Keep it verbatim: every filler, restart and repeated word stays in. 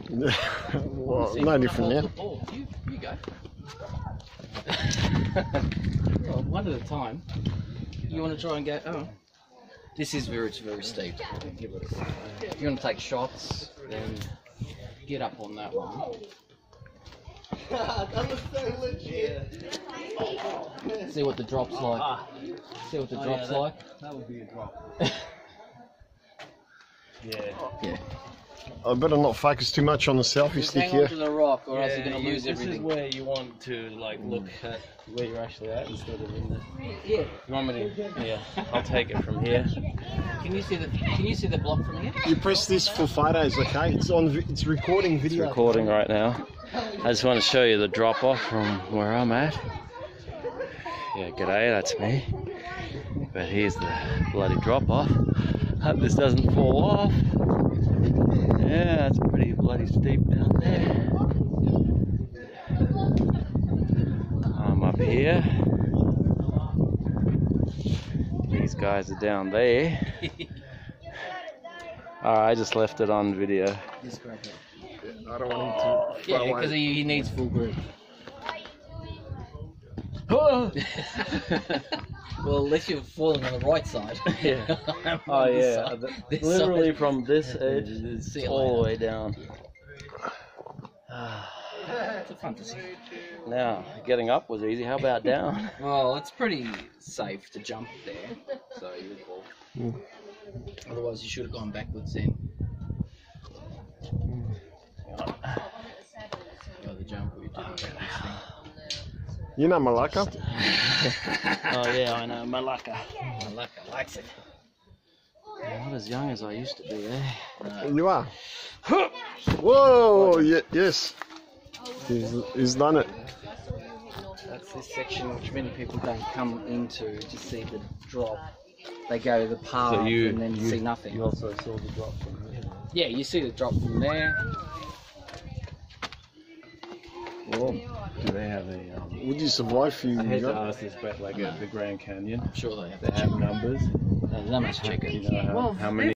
Well, no different now. Oh, you, you go. Well, one at a time. You want to try and go? Oh, this is very, it's very steep. If you want to take shots, then get up on that one. That was so legit. See what the drop's like. See what the Oh, drop's yeah, that, like. That would be a drop. Yeah. Yeah. I better not focus too much on the selfie stick Hang on here. to the rock, or else Yeah, you're going to you- lose this everything. is where you want to like look at where you're actually at instead of in the. Yeah. You want me to? Yeah. I'll take it from here. Can you see the Can you see the block from here? You press this for photos, okay? It's on. vi- It's recording It's video. recording right now. I just want to show you the drop off from where I'm at. Yeah, g'day, that's me. But here's the bloody drop off. Hope this doesn't fall off. Yeah, it's pretty bloody steep down there. I'm up here. These guys are down there. Alright, I just left it on video. Just grab it. I don't want him to. Yeah, throw because away. he, he needs full grip. Well, unless you're falling on the right side. Yeah. I'm Oh on this yeah, side. the- This literally side. from this edge See it's you all the later. way down. It's a fantasy. Now, getting up was easy. How about down? Well, it's pretty safe to jump there, so you would fall. Mm. Otherwise, you should have gone backwards then. Got the jump we did on this thing. You know Malacca? Oh yeah, I know, Malacca. Malacca likes it. I'm not as young as I used to be, eh? You are. Whoa! Ye- yes. He's, he's done it. That's this section which many people don't come into to see the drop. They go the path So you, and then you, see nothing. you also saw the drop from there. Yeah, you see the drop from there. Well, do they have a? Um, Would you survive if you? I hate to go? ask this, but like at the Grand Canyon, I'm sure they have. they have numbers. They must check it. You know how, Well, how many?